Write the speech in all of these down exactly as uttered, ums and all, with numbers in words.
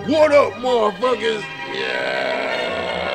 What up, motherfuckers? Yeah.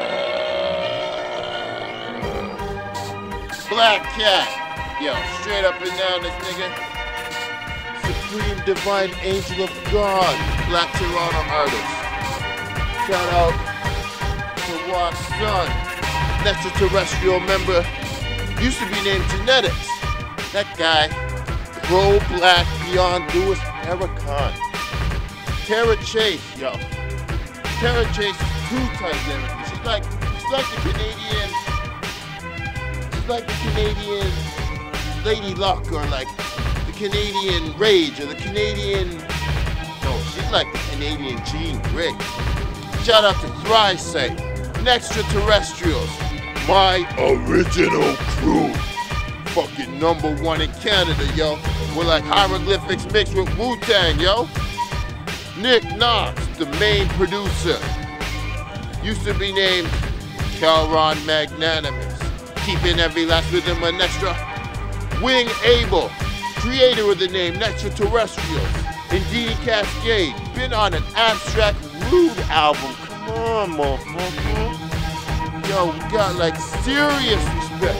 Black Cat. Yo, straight up and down this nigga. Supreme Divine Angel of God. Black Toronto artist. Shout out to Watt's son. Extraterrestrial member. Used to be named Genetics. That guy. Pro-black beyond Louis Farrakhan. Tara Chase, yo. Tara Chase is two times everything. She's like, she's like the Canadian, she's like the Canadian Lady Luck, or like the Canadian Rage, or the Canadian, no, she's like the Canadian Jean Grey. Shout out to ThriSight, Nextraterrestrials, my original crew. Fucking number one in Canada, yo. We're like hieroglyphics mixed with Wu-Tang, yo. Nick Knox, the main producer. Used to be named Calron Magnanimous. Keeping every last rhythm an extra. Wing Abel, creator of the name Nextraterrestrials. Indeed Cascade, been on an Abstract Rude album. Come on, motherfucker. Yo, we got like serious respect.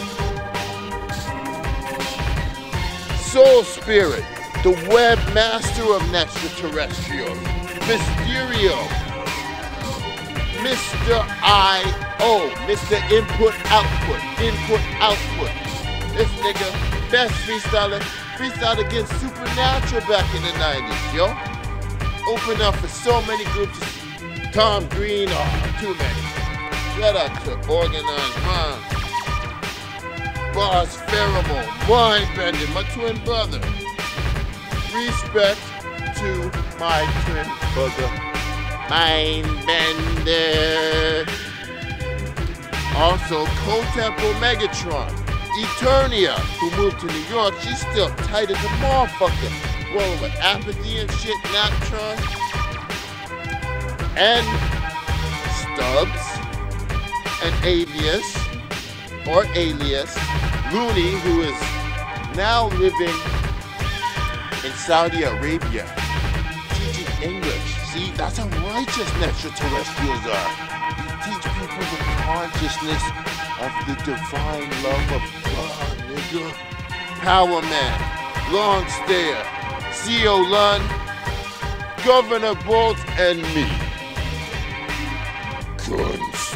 Soul Spirit, the webmaster of Nextraterrestrials. Mysterio, Mister I O, Mister Input Output, Input Output. This nigga, best freestyler, freestyled against Supernatural back in the nineties, yo. Opened up for so many groups. Tom Green, oh, too many. Shout out to Organized Rhyme. Boss Pheromone, Mindbender, my twin brother. Respect to my twin brother, Mindbender. Also, Co-Temple Megatron, Eternia, who moved to New York. She's still tight as a motherfucker. Rolling with Apathy and shit, Naptron. And Stubbs, and Alias, or Alias, Looney, who is now living in Saudi Arabia, teaching English. See, that's how righteous Nextraterrestrials are. We teach people the consciousness of the divine love of God, nigga. Power Man, Long Stayer, C O Lund, Governor Bolt, and me. Cons.